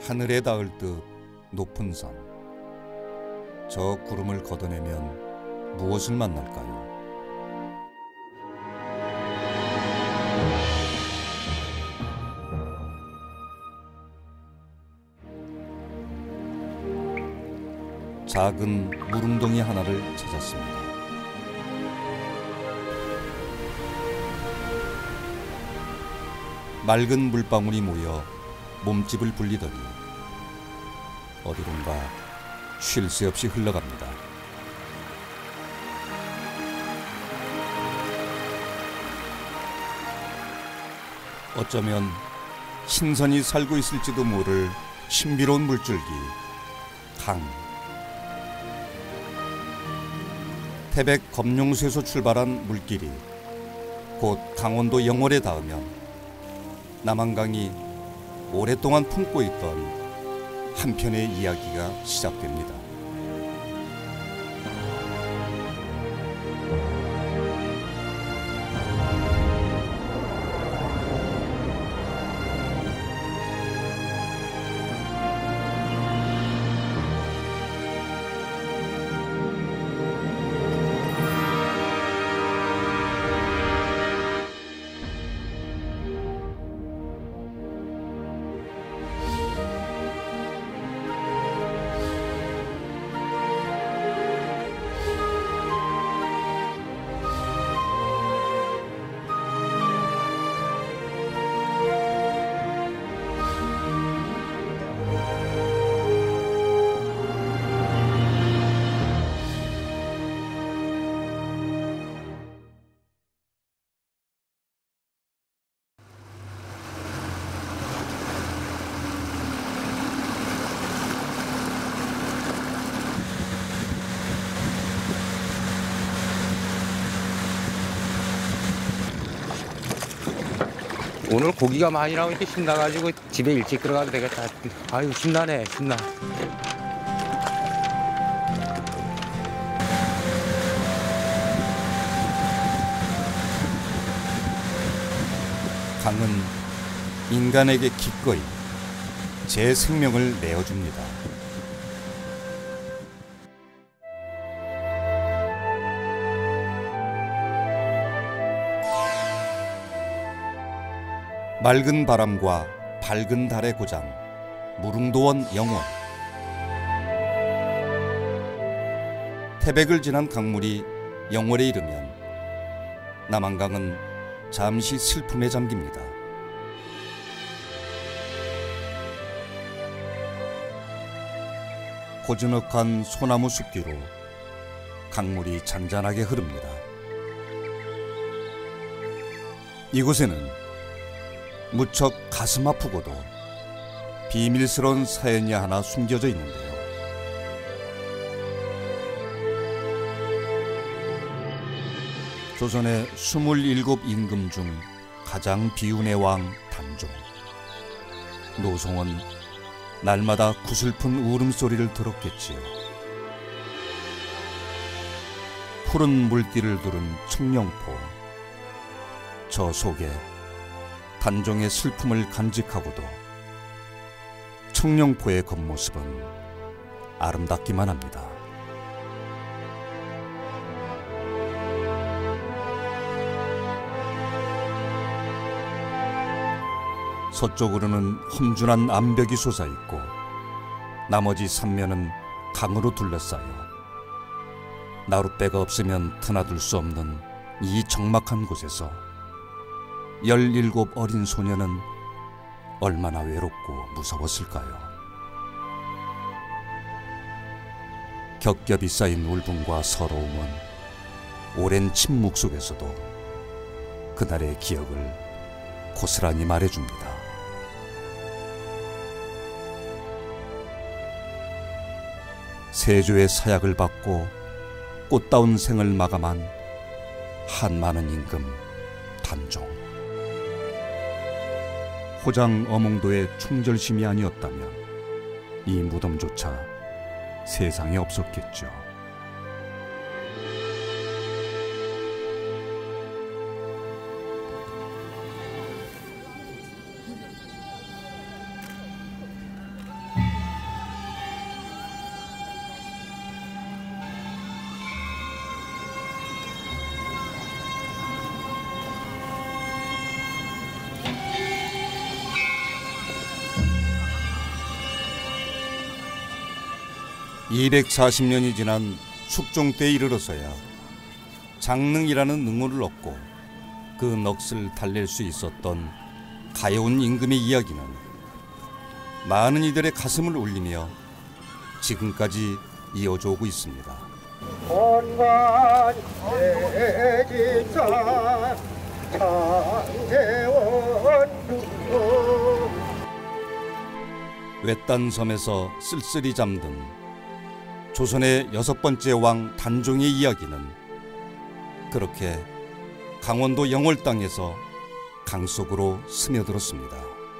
하늘에 닿을 듯 높은 산. 저 구름을 걷어내면 무엇을 만날까요? 작은 물웅덩이 하나를 찾았습니다. 맑은 물방울이 모여 몸집을 불리더니 어디론가 쉴 새 없이 흘러갑니다. 어쩌면 신선이 살고 있을지도 모를 신비로운 물줄기, 강. 태백 검룡수에서 출발한 물길이 곧 강원도 영월에 닿으면 남한강이 오랫동안 품고 있던 한편의 이야기가 시작됩니다. 오늘 고기가 많이 나오니까 신나가지고 집에 일찍 들어가도 되겠다. 아유, 신나네, 신나. 강은 인간에게 기꺼이 제 생명을 내어줍니다. 맑은 바람과 밝은 달의 고장, 무릉도원 영월. 태백을 지난 강물이 영월에 이르면 남한강은 잠시 슬픔에 잠깁니다. 고즈넉한 소나무 숲 뒤로 강물이 잔잔하게 흐릅니다. 이곳에는 무척 가슴 아프고도 비밀스러운 사연이 하나 숨겨져 있는데요. 조선의 27 임금 중 가장 비운의 왕 단종. 노송은 날마다 구슬픈 울음소리를 들었겠지요. 푸른 물길을 두른 청룡포. 저 속에 단종의 슬픔을 간직하고도 청룡포의 겉모습은 아름답기만 합니다. 서쪽으로는 험준한 암벽이 솟아있고 나머지 삼면은 강으로 둘러싸여 나룻배가 없으면 드나들 수 없는 이 적막한 곳에서 17 어린 소녀는 얼마나 외롭고 무서웠을까요? 겹겹이 쌓인 울분과 서러움은 오랜 침묵 속에서도 그날의 기억을 고스란히 말해줍니다. 세조의 사약을 받고 꽃다운 생을 마감한 한많은 임금 단종. 호장 어몽도의 충절심이 아니었다면 이 무덤조차 세상에 없었겠죠. 240년이 지난 숙종 때에 이르러서야 장능이라는 능호를 얻고 그 넋을 달랠 수 있었던 가여운 임금의 이야기는 많은 이들의 가슴을 울리며 지금까지 이어져 오고 있습니다. 외딴 섬에서 쓸쓸히 잠든 조선의 6번째 왕 단종의 이야기는 그렇게 강원도 영월 땅에서 강 속으로 스며들었습니다.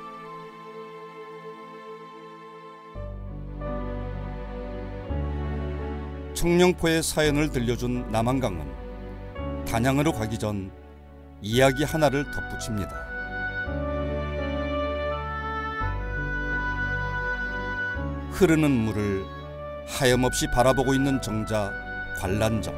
청룡포의 사연을 들려준 남한강은 단양으로 가기 전 이야기 하나를 덧붙입니다. 흐르는 물을 하염없이 바라보고 있는 정자 관란정.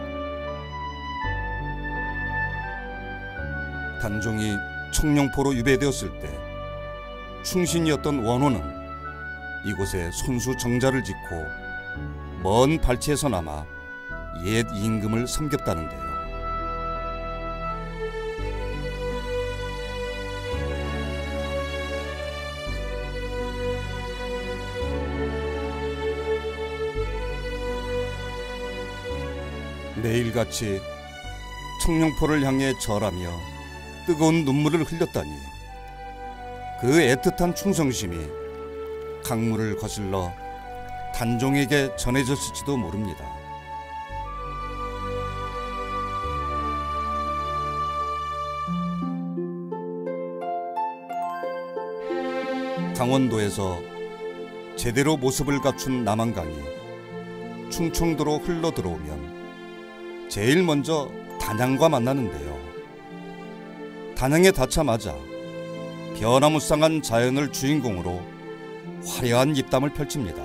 단종이 청룡포로 유배되었을 때 충신이었던 원호는 이곳에 손수 정자를 짓고 먼 발치에서나마 옛 임금을 섬겼다는데요. 매일같이 청룡포를 향해 절하며 뜨거운 눈물을 흘렸다니 그 애틋한 충성심이 강물을 거슬러 단종에게 전해졌을지도 모릅니다. 강원도에서 제대로 모습을 갖춘 남한강이 충청도로 흘러들어오면 제일 먼저 단양과 만나는데요. 단양에 닿자마자 변화무쌍한 자연을 주인공으로 화려한 입담을 펼칩니다.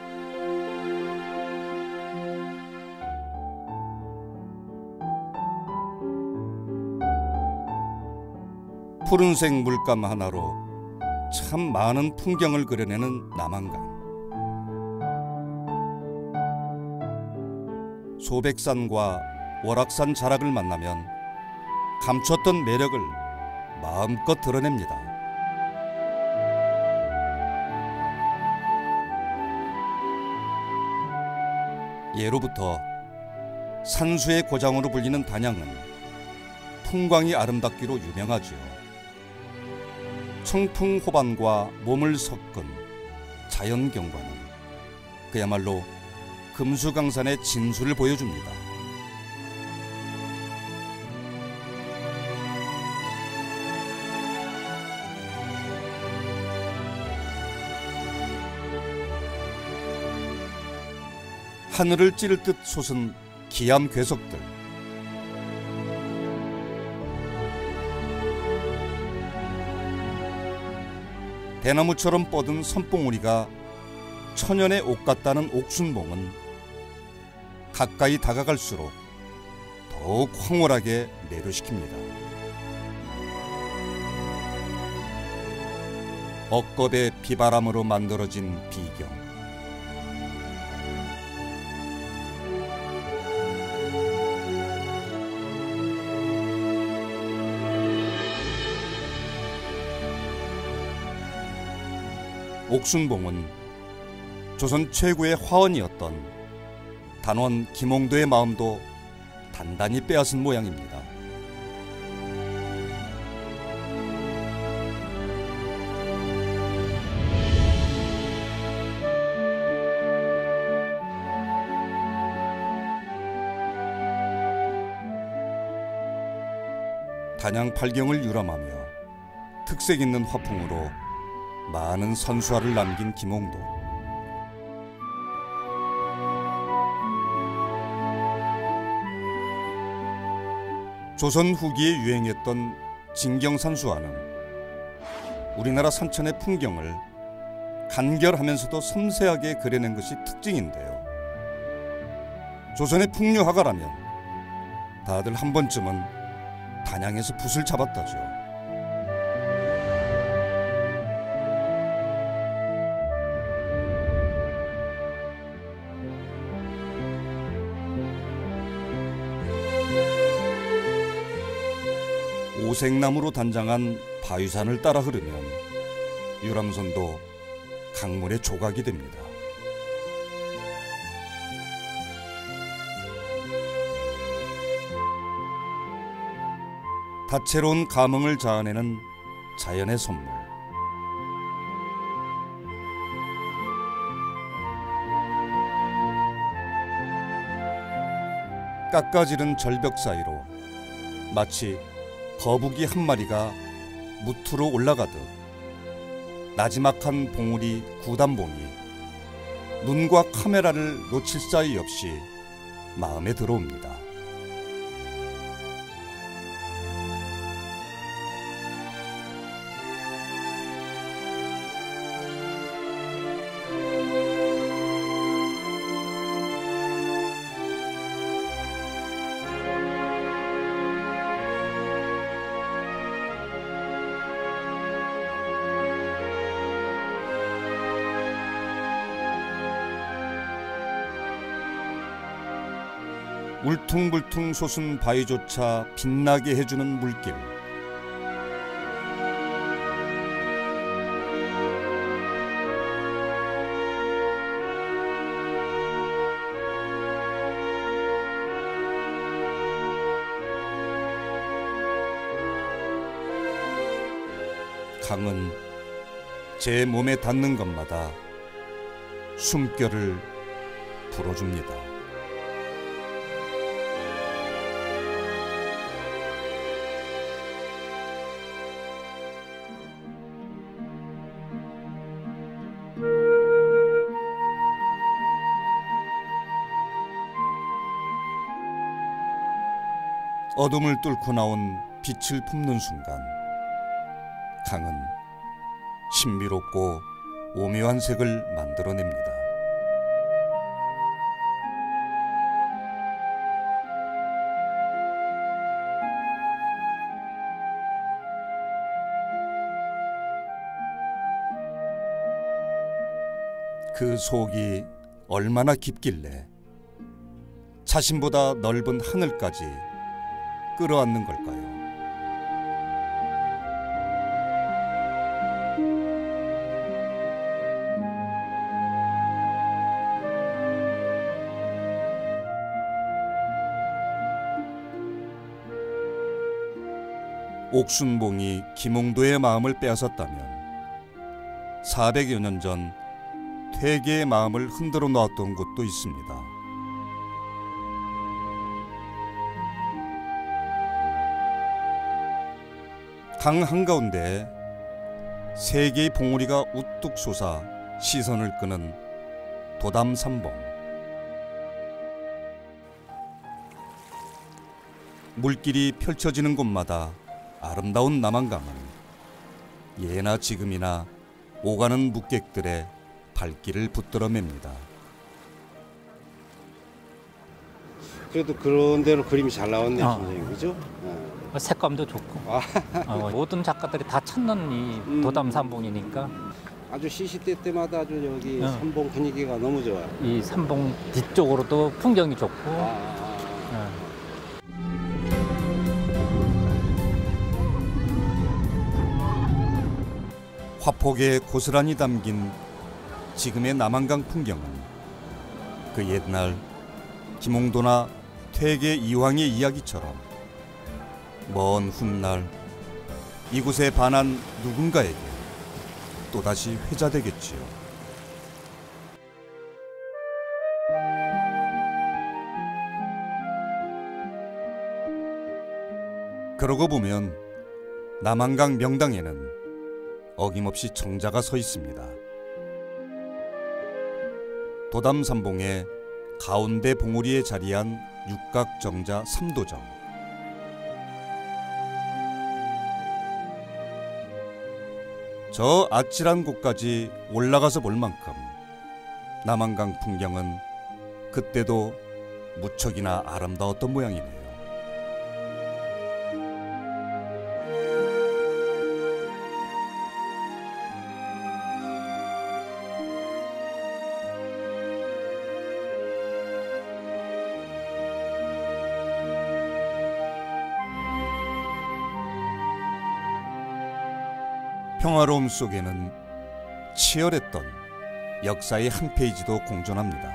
푸른색 물감 하나로 참 많은 풍경을 그려내는 남한강. 소백산과 월악산 자락을 만나면 감췄던 매력을 마음껏 드러냅니다. 예로부터 산수의 고장으로 불리는 단양은 풍광이 아름답기로 유명하지요. 청풍호반과 몸을 섞은 자연경관은 그야말로 금수강산의 진수를 보여줍니다. 하늘을 찌를 듯 솟은 기암 괴석들. 대나무처럼 뻗은 선봉우리가 천연의 옷 같다는 옥순봉은 가까이 다가갈수록 더욱 황홀하게 매료시킵니다. 억겁의 비바람으로 만들어진 비경. 옥순봉은 조선 최고의 화원이었던 단원 김홍도의 마음도 단단히 빼앗은 모양입니다. 단양 팔경을 유람하며 특색 있는 화풍으로 많은 선수화를 남긴 김홍도. 조선 후기에 유행했던 진경산수화는 우리나라 산천의 풍경을 간결하면서도 섬세하게 그려낸 것이 특징인데요. 조선의 풍류화가라면 다들 한 번쯤은 단양에서 붓을 잡았다죠. 오색나무로 단장한 바위산을 따라 흐르면 유람선도 강물의 조각이 됩니다. 다채로운 감흥을 자아내는 자연의 선물. 깎아지른 절벽 사이로 마치 거북이 한 마리가 무트로 올라가듯 나지막한 봉우리 구단봉이 눈과 카메라를 놓칠 사이 없이 마음에 들어옵니다. 울퉁불퉁 솟은 바위조차 빛나게 해주는 물길. 강은 제 몸에 닿는 것마다 숨결을 불어줍니다. 어둠을 뚫고 나온 빛을 품는 순간 강은 신비롭고 오묘한 색을 만들어냅니다. 그 속이 얼마나 깊길래 자신보다 넓은 하늘까지 끌어안는 걸까요? 옥순봉이 김홍도의 마음을 빼앗았다면 400여 년 전 퇴계의 마음을 흔들어 놓았던 곳도 있습니다. 강 한가운데 세 개의 봉우리가 우뚝 솟아 시선을 끄는 도담산봉. 물길이 펼쳐지는 곳마다 아름다운 남한강은 예나 지금이나 오가는 묵객들의 발길을 붙들어맵니다. 그래도 그런 대로 그림이 잘 나왔네, 선생님, 그죠? 색감도 좋고 모든 작가들이 다 찾는 이 도담산봉이니까 아주 시시때때마다 아주 여기 산봉 분위기가 너무 좋아요. 이 산봉 뒤쪽으로도 풍경이 좋고 화폭에 고스란히 담긴 지금의 남한강 풍경은 그 옛날 김홍도나 퇴계 이황의 이야기처럼 먼 훗날 이곳에 반한 누군가에게 또다시 회자되겠지요. 그러고 보면 남한강 명당에는 어김없이 정자가 서 있습니다. 도담산봉의 가운데 봉우리에 자리한 육각정자 삼도정. 저 아찔한 곳까지 올라가서 볼 만큼 남한강 풍경은 그때도 무척이나 아름다웠던 모양이네요. 평화로움 속에는 치열했던 역사의 한 페이지도 공존합니다.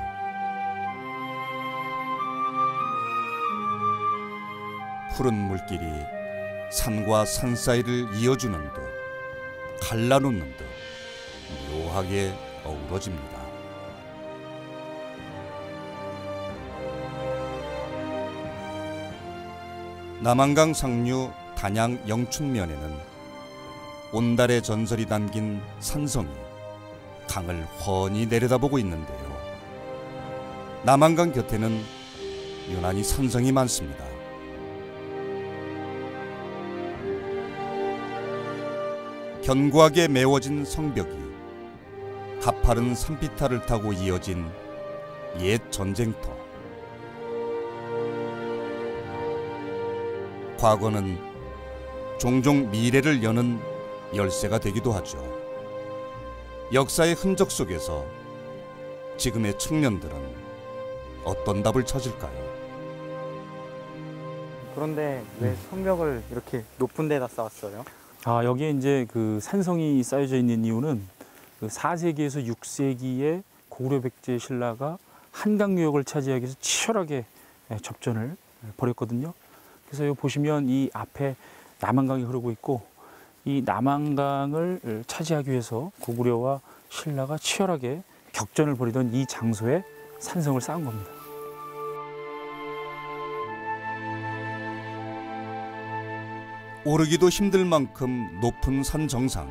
푸른 물길이 산과 산 사이를 이어주는 듯 갈라놓는 듯 묘하게 어우러집니다. 남한강 상류 단양 영춘면에는 온달의 전설이 담긴 산성이 강을 훤히 내려다보고 있는데요. 남한강 곁에는 유난히 산성이 많습니다. 견고하게 메워진 성벽이 가파른 산비탈을 타고 이어진 옛 전쟁터. 과거는 종종 미래를 여는 열쇠가 되기도 하죠. 역사의 흔적 속에서 지금의 청년들은 어떤 답을 찾을까요? 그런데 왜 성벽을 이렇게 높은 데다 쌓았어요? 여기에 이제 그 산성이 쌓여져 있는 이유는 그 4세기에서 6세기에 고구려 백제 신라가 한강유역을 차지하기 위해서 치열하게 접전을 벌였거든요. 그래서 여기 보시면 이 앞에 남한강이 흐르고 있고, 이 남한강을 차지하기 위해서 고구려와 신라가 치열하게 격전을 벌이던 이 장소에 산성을 쌓은 겁니다. 오르기도 힘들 만큼 높은 산 정상.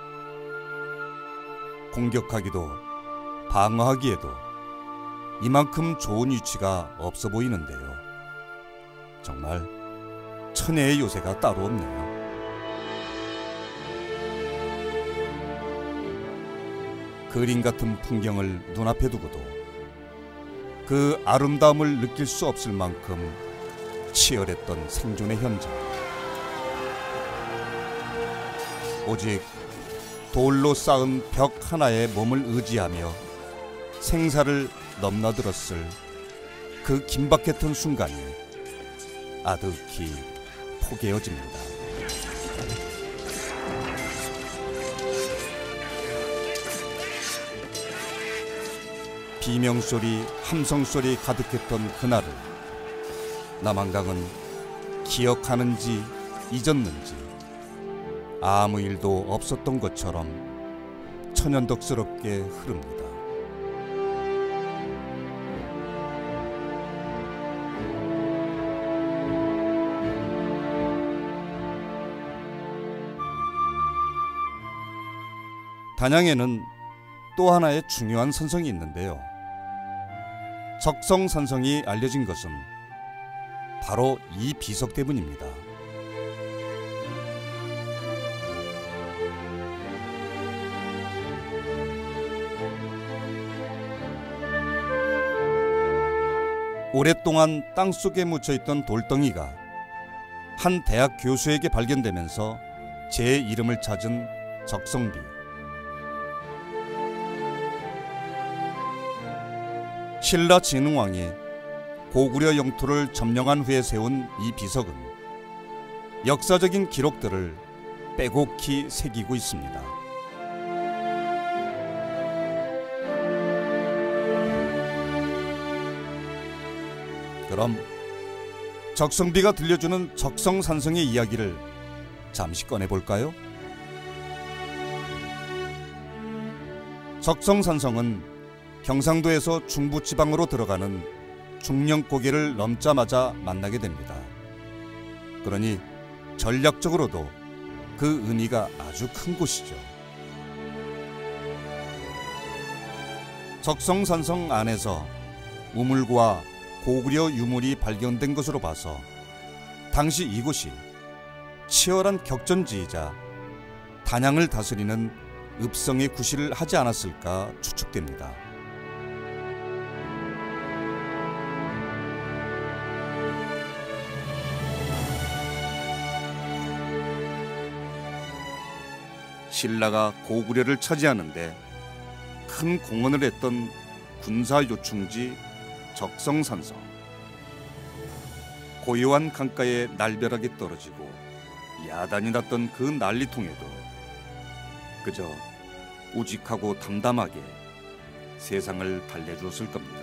공격하기도 방어하기에도 이만큼 좋은 위치가 없어 보이는데요. 정말 천혜의 요새가 따로 없네요. 그림 같은 풍경을 눈앞에 두고도 그 아름다움을 느낄 수 없을 만큼 치열했던 생존의 현장. 오직 돌로 쌓은 벽 하나에 몸을 의지하며 생사를 넘나들었을 그 긴박했던 순간이 아득히 포개어집니다. 비명소리, 함성소리 가득했던 그날을 남한강은 기억하는지 잊었는지 아무 일도 없었던 것처럼 천연덕스럽게 흐릅니다. 단양에는 또 하나의 중요한 산성이 있는데요. 적성산성이 알려진 것은 바로 이 비석 때문입니다. 오랫동안 땅속에 묻혀있던 돌덩이가 한 대학 교수에게 발견되면서 제 이름을 찾은 적성비. 신라 진흥왕이 고구려 영토를 점령한 후에 세운 이 비석은 역사적인 기록들을 빼곡히 새기고 있습니다. 그럼 적성비가 들려주는 적성산성의 이야기를 잠시 꺼내볼까요? 적성산성은 경상도에서 중부지방으로 들어가는 중령고개를 넘자마자 만나게 됩니다. 그러니 전략적으로도 그 의미가 아주 큰 곳이죠. 적성산성 안에서 우물과 고구려 유물이 발견된 것으로 봐서 당시 이곳이 치열한 격전지이자 단양을 다스리는 읍성의 구실을 하지 않았을까 추측됩니다. 신라가 고구려를 차지하는데 큰 공헌을 했던 군사 요충지 적성산성. 고요한 강가에 날벼락이 떨어지고 야단이 났던 그 난리통에도 그저 우직하고 담담하게 세상을 달래주었을 겁니다.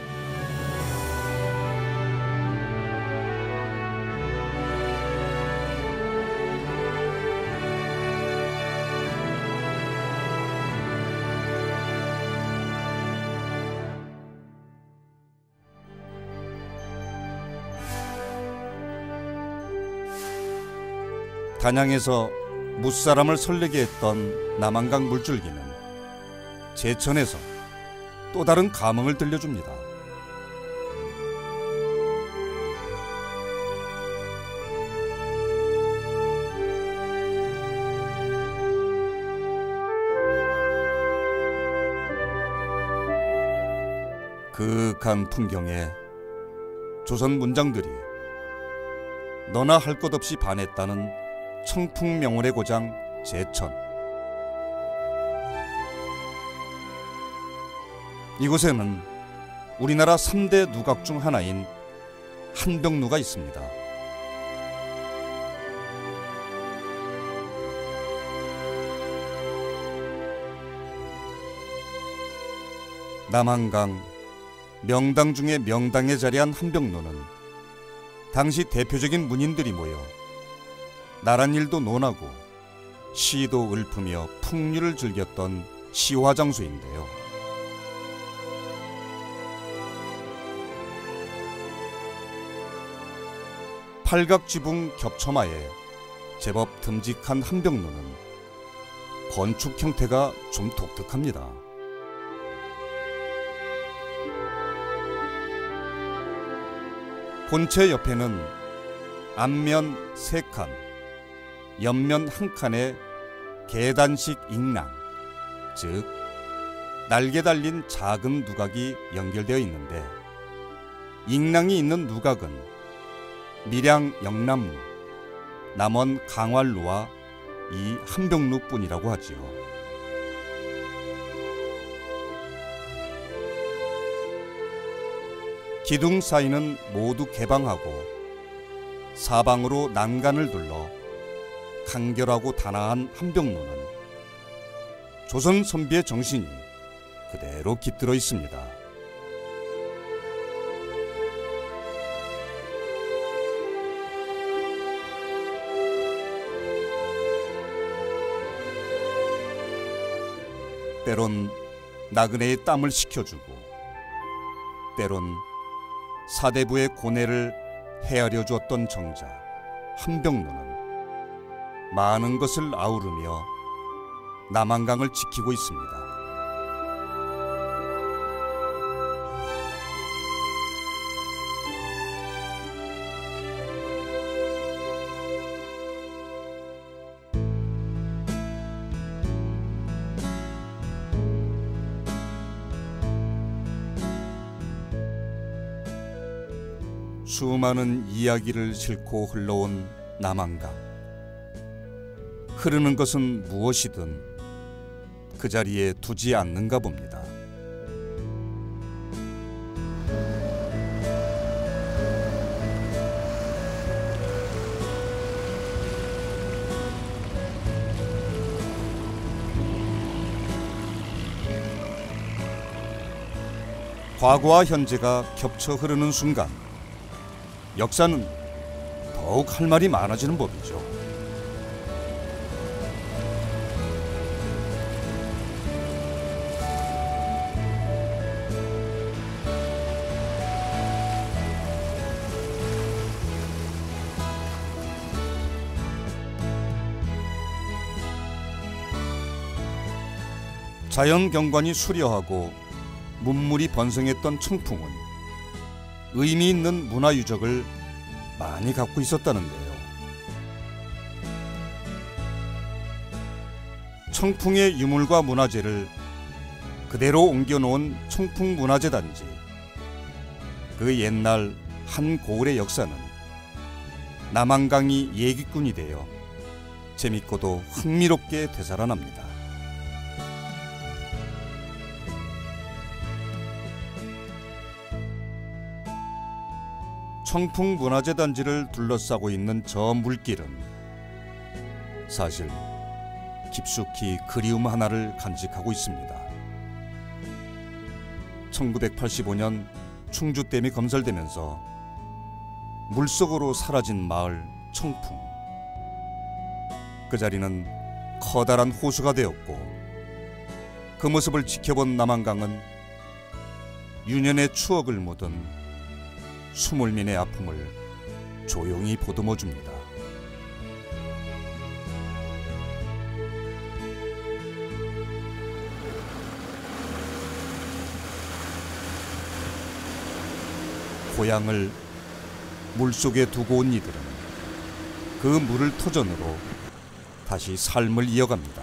단양에서 무사람을 설레게 했던 남한강 물줄기는 제천에서 또 다른 감흥을 들려줍니다. 그윽한 풍경에 조선 문장들이 너나 할 것 없이 반했다는 청풍명월의 고장 제천. 이곳에는 우리나라 3대 누각 중 하나인 한병루가 있습니다. 남한강 명당 중에 명당에 자리한 한병루는 당시 대표적인 문인들이 모여 나랏일도 논하고 시도 읊으며 풍류를 즐겼던 시화장소인데요. 팔각지붕 겹쳐마에 제법 듬직한 한병루는 건축 형태가 좀 독특합니다. 본체 옆에는 앞면 3칸, 옆면 1칸의 계단식 잉랑, 즉 날개 달린 작은 누각이 연결되어 있는데, 잉랑이 있는 누각은 밀양 영남루, 남원 강활루와 이 한병루뿐이라고 하지요. 기둥 사이는 모두 개방하고 사방으로 난간을 둘러 간결하고 단아한 한병루는 조선 선비의 정신이 그대로 깃들어 있습니다. 때론 나그네의 땀을 식혀주고, 때론 사대부의 고뇌를 헤아려 주었던 정자 한병루는 많은 것을 아우르며 남한강을 지키고 있습니다. 수많은 이야기를 싣고 흘러온 남한강. 흐르는 것은 무엇이든 그 자리에 두지 않는가 봅니다. 과거와 현재가 겹쳐 흐르는 순간 역사는 더욱 할 말이 많아지는 법이죠. 자연 경관이 수려하고 문물이 번성했던 청풍은 의미 있는 문화 유적을 많이 갖고 있었다는데요. 청풍의 유물과 문화재를 그대로 옮겨놓은 청풍문화재단지. 그 옛날 한 고을의 역사는 남한강이 얘기꾼이 되어 재밌고도 흥미롭게 되살아납니다. 청풍문화재단지를 둘러싸고 있는 저 물길은 사실 깊숙이 그리움 하나를 간직하고 있습니다. 1985년 충주댐이 건설되면서 물속으로 사라진 마을 청풍. 그 자리는 커다란 호수가 되었고 그 모습을 지켜본 남한강은 유년의 추억을 묻은 수몰민의 아픔을 조용히 보듬어 줍니다. 고향을 물속에 두고 온 이들은 그 물을 터전으로 다시 삶을 이어갑니다.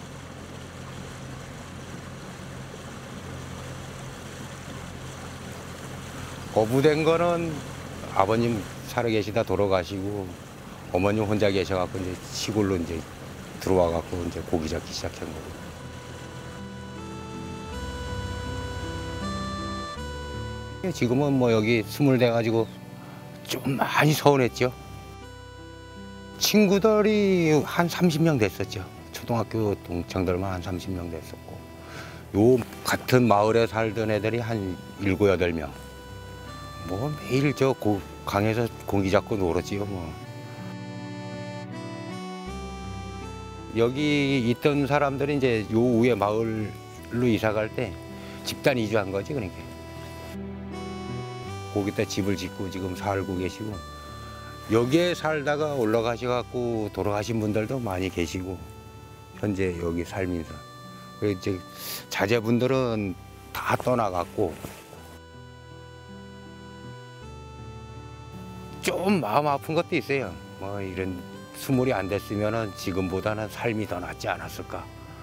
거부된 거는 아버님 살아계시다 돌아가시고 어머님 혼자 계셔갖고 이제 시골로 이제 들어와갖고 이제 고기 잡기 시작한 거고. 지금은 뭐 여기 스물 돼가지고 좀 많이 서운했죠. 친구들이 한 30명 됐었죠. 초등학교 동창들만 한 30명 됐었고 요 같은 마을에 살던 애들이 한 7, 8명. 뭐 매일 저 강에서 고기 잡고 놀았지요 뭐. 여기 있던 사람들이 이제 요 위에 마을로 이사 갈 때 집단 이주한 거지 그러니까. 거기다 집을 짓고 지금 살고 계시고 여기에 살다가 올라가셔갖고 돌아가신 분들도 많이 계시고 현재 여기 살면서 그리고 이제 자제분들은 다 떠나갔고 좀 마음 아픈 것도 있어요. 뭐 이런 스물이 안 됐으면은 지금보다는 삶이 더 낫지 않았을까.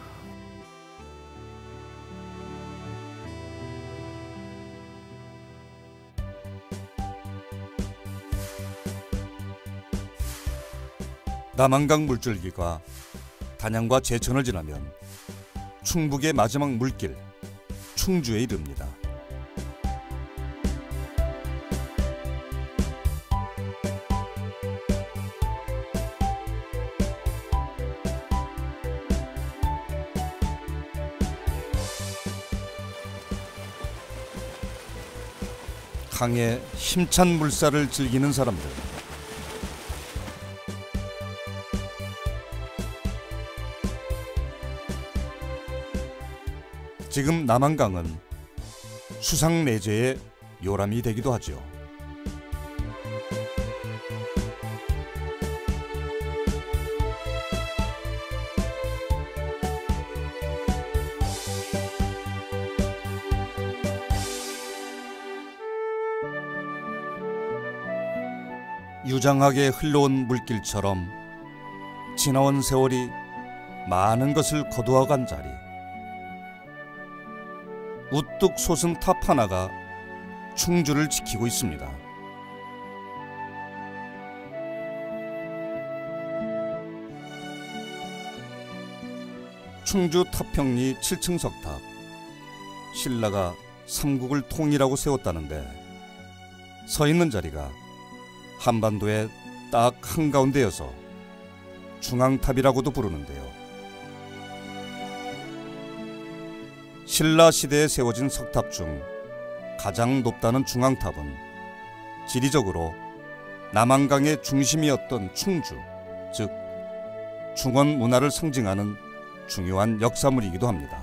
남한강 물줄기가 단양과 제천을 지나면 충북의 마지막 물길 충주에 이릅니다. 강의 힘찬 물살을 즐기는 사람들. 지금 남한강은 수상내재의 요람이 되기도 하죠. 유장하게 흘러온 물길처럼 지나온 세월이 많은 것을 거두어간 자리. 우뚝 솟은 탑 하나가 충주를 지키고 있습니다. 충주 탑평리 7층 석탑. 신라가 삼국을 통일하고 세웠다는데 서 있는 자리가 한반도의 딱 한가운데여서 중앙탑이라고도 부르는데요. 신라 시대에 세워진 석탑 중 가장 높다는 중앙탑은 지리적으로 남한강의 중심이었던 충주, 즉 중원 문화를 상징하는 중요한 역사물이기도 합니다.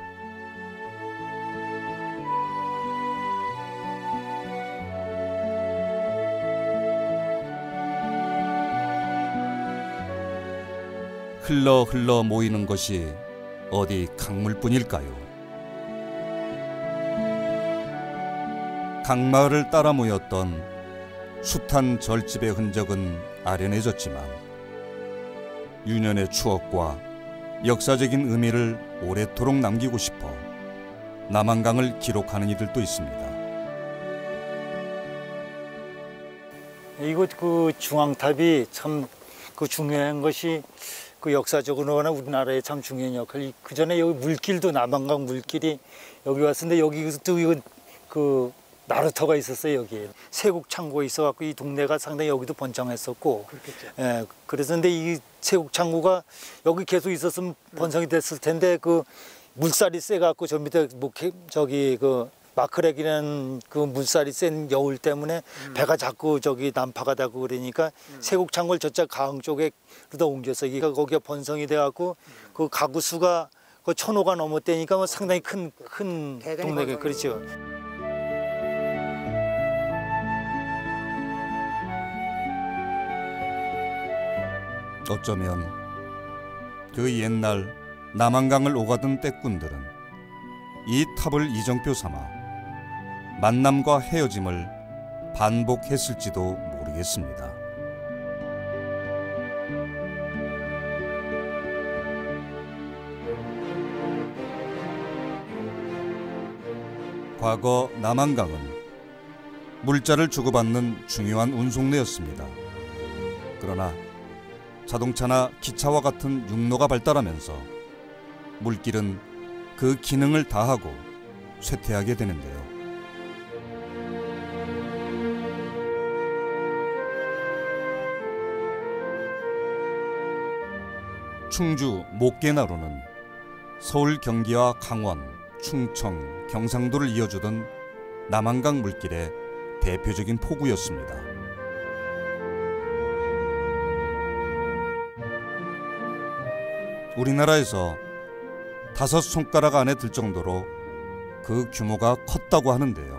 흘러 모이는 것이 어디 강물뿐일까요? 강마을을 따라 모였던 숱한 절집의 흔적은 아련해졌지만 유년의 추억과 역사적인 의미를 오래도록 남기고 싶어 남한강을 기록하는 이들도 있습니다. 이곳 그 중앙탑이 참 그 중요한 것이 그 역사적으로나 우리나라에 참 중요한 역할. 그 전에 여기 물길도 남한강 물길이 여기 왔었는데 여기도 이건 그 나루터가 있었어요. 여기에 세국 창고가 있어갖고 이 동네가 상당히 여기도 번창했었고. 그렇겠죠. 예, 그래서 근데 이 세국 창고가 여기 계속 있었으면 번성이 됐을 텐데 그 물살이 세갖고 저 밑에 저기 그 마크렉이라는 그 물살이 센 여울 때문에 배가 자꾸 저기 난파가 되고 그러니까 세국 창고를 저쪽 가흥 쪽에 그러다 옮겨서 이게 거기가 번성이 돼갖고 그 가구 수가 그 1,000호가 넘었다니까 뭐 상당히 큰 동네가 그렇죠. 어쩌면 그 옛날 남한강을 오가던 떼꾼들은 이 탑을 이정표 삼아 만남과 헤어짐을 반복했을지도 모르겠습니다. 과거 남한강은 물자를 주고받는 중요한 운송로였습니다. 그러나 자동차나 기차와 같은 육로가 발달하면서 물길은 그 기능을 다하고 쇠퇴하게 되는데요. 충주 목계나루는 서울 경기와 강원, 충청, 경상도를 이어주던 남한강 물길의 대표적인 포구였습니다. 우리나라에서 5손가락 안에 들 정도로 그 규모가 컸다고 하는데요.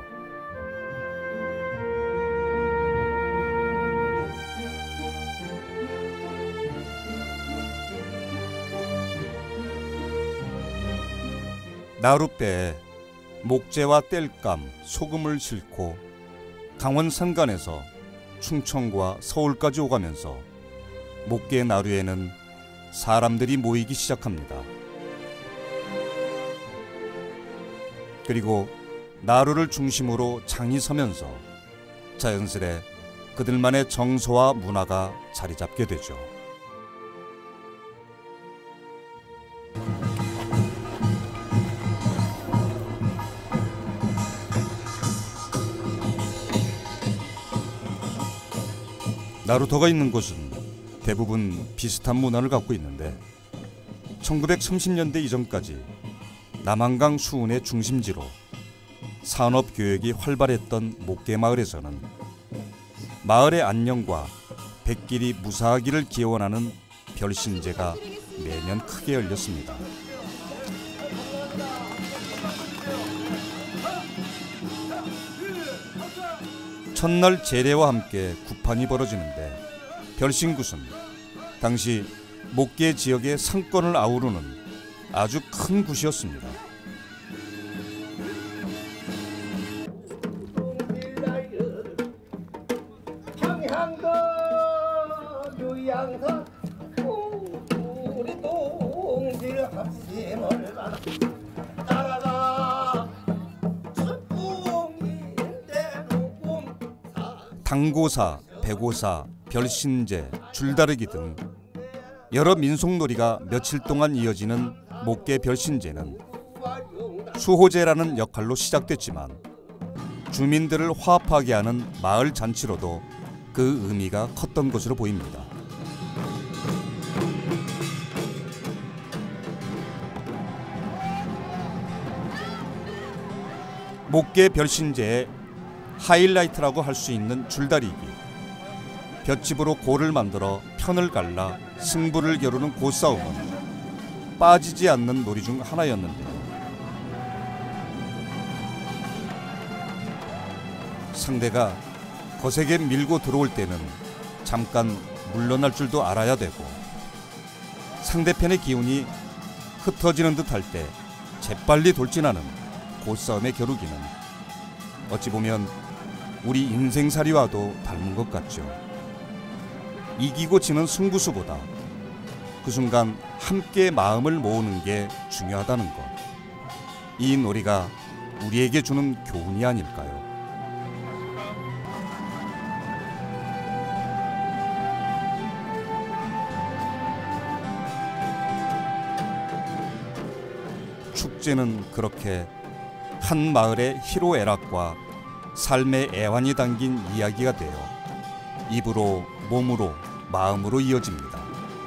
나룻배에 목재와 땔감, 소금을 싣고 강원 산간에서 충청과 서울까지 오가면서 목계 나루에는 사람들이 모이기 시작합니다. 그리고 나루를 중심으로 장이 서면서 자연스레 그들만의 정서와 문화가 자리 잡게 되죠. 나루터가 있는 곳은 대부분 비슷한 문화를 갖고 있는데 1930년대 이전까지 남한강 수운의 중심지로 산업교역이 활발했던 목계마을에서는 마을의 안녕과 백길이 무사하기를 기원하는 별신제가 매년 크게 열렸습니다. 첫날 제례와 함께 구판이 벌어지는데 별신굿은 당시 목계 지역의 상권을 아우르는 아주 큰 굿이었습니다. 당고사, 배고사, 별신제, 줄다르기 등 여러 민속놀이가 며칠 동안 이어지는 목계 별신제는 수호제라는 역할로 시작됐지만 주민들을 화합하게 하는 마을 잔치로도 그 의미가 컸던 것으로 보입니다. 목계 별신제의 하이라이트라고 할 수 있는 줄다리기, 볏짚으로 고를 만들어 편을 갈라 승부를 겨루는 고싸움은 빠지지 않는 놀이 중 하나였는데요. 상대가 거세게 밀고 들어올 때는 잠깐 물러날 줄도 알아야 되고 상대편의 기운이 흩어지는 듯 할 때 재빨리 돌진하는 고싸움의 겨루기는 어찌 보면 우리 인생살이와도 닮은 것 같죠. 이기고 지는 승부수보다 그 순간 함께 마음을 모으는 게 중요하다는 것. 이 놀이가 우리에게 주는 교훈이 아닐까요? 축제는 그렇게 한 마을의 희로애락과 삶의 애환이 담긴 이야기가 되어 입으로, 몸으로, 마음으로 이어집니다.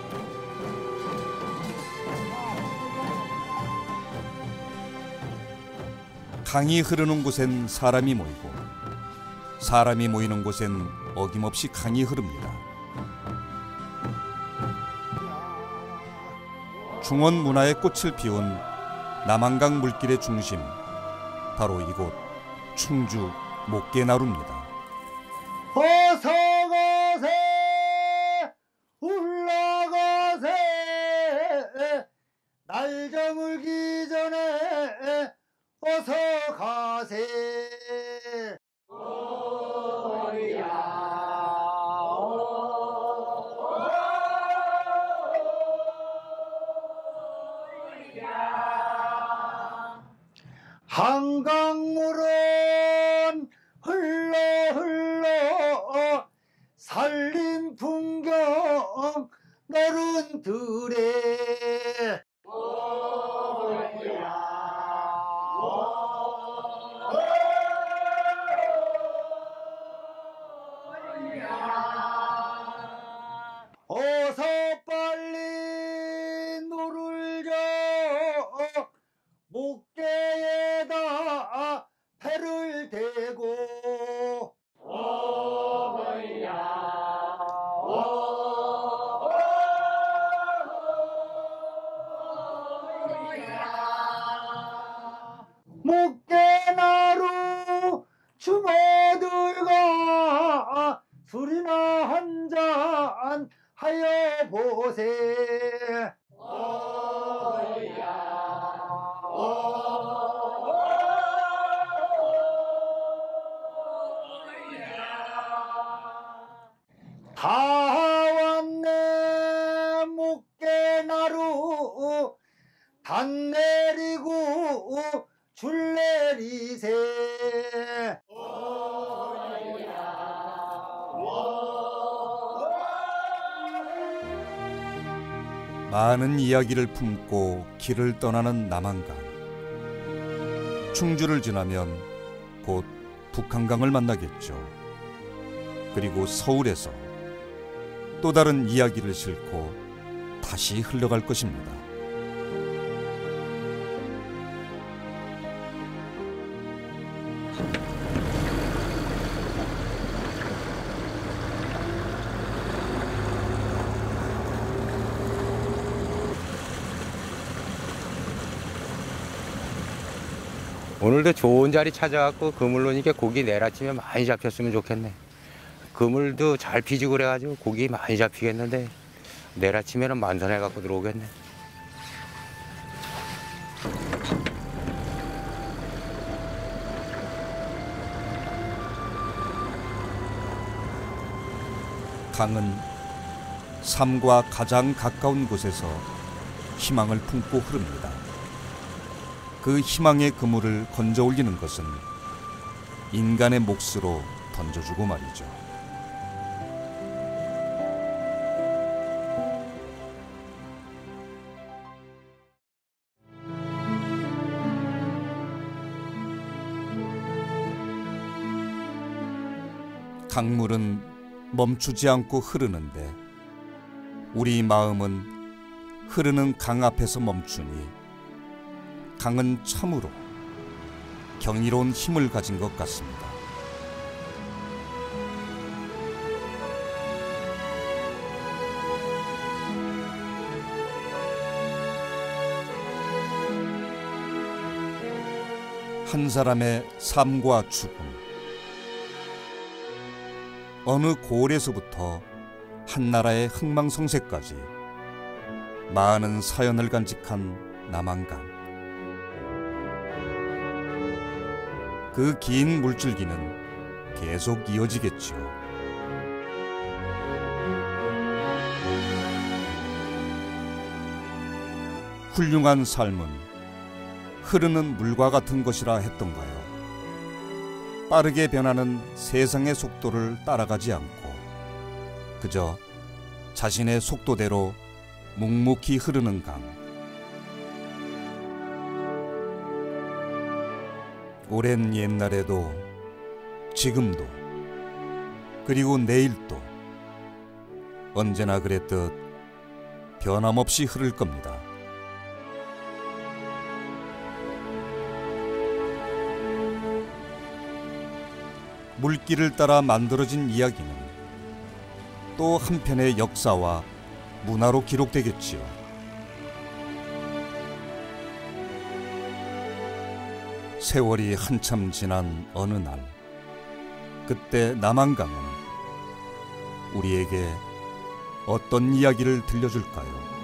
강이 흐르는 곳엔 사람이 모이고 사람이 모이는 곳엔 어김없이 강이 흐릅니다. 중원 문화의 꽃을 피운 남한강 물길의 중심, 바로 이곳 충주 목계나루입니다. 어서 가세 올라가세 날 저물기 전에 어서 가세 한강물은 흘러 살림 풍경 너른 들에 어서 빨리 노를 저 목대에다 배를 대고 목대나루 주머들과 술이나 한잔 하여 보세. 다 왔네 목깨나루 단 내리고 줄 내리세. 많은 이야기를 품고 길을 떠나는 남한강. 충주를 지나면 곧 북한강을 만나겠죠. 그리고 서울에서 또 다른 이야기를 싣고 다시 흘러갈 것입니다. 오늘도 좋은 자리 찾아갖고 그물로니까 고기 내일 아침에 많이 잡혔으면 좋겠네. 그물도 잘 피지고 그래가지고 고기 많이 잡히겠는데 내일 아침에는 만선해 갖고 들어오겠네. 강은 삶과 가장 가까운 곳에서 희망을 품고 흐릅니다. 그 희망의 그물을 건져 올리는 것은 인간의 몫으로 던져주고 말이죠. 강물은 멈추지 않고 흐르는데 우리 마음은 흐르는 강 앞에서 멈추니 강은 참으로 경이로운 힘을 가진 것 같습니다. 한 사람의 삶과 죽음, 어느 고을에서부터 한 나라의 흥망성쇠까지 많은 사연을 간직한 남한강. 그 긴 물줄기는 계속 이어지겠죠. 훌륭한 삶은 흐르는 물과 같은 것이라 했던가요? 빠르게 변하는 세상의 속도를 따라가지 않고 그저 자신의 속도대로 묵묵히 흐르는 강. 오랜 옛날에도 지금도 그리고 내일도 언제나 그랬듯 변함없이 흐를 겁니다. 물길을 따라 만들어진 이야기는 또 한편의 역사와 문화로 기록되겠지요. 세월이 한참 지난 어느 날, 그때 남한강은 우리에게 어떤 이야기를 들려줄까요?